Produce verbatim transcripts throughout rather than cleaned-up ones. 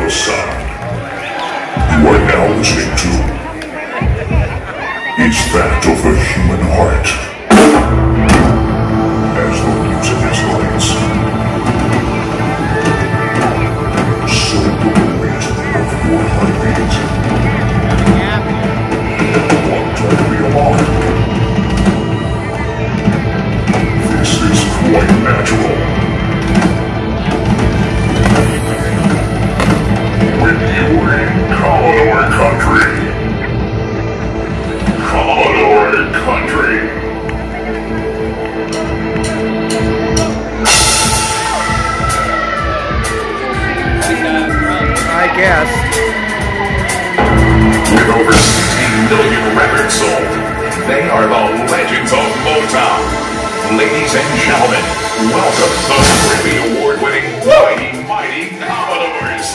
the sound you are now listening to is that of the human heart. As the music escalates, so will the rate of your heartbeat. Want to be alarmed? This is quite natural. When you're in Commodore country. Commodore country. I guess. With over sixteen million records sold, they are the legends of Motown. Ladies and gentlemen, welcome the Grammy Award-winning Mighty Mighty Commodores.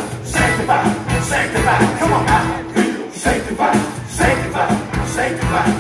Sanctify, come on, I feel sanctified, sanctified, sanctified.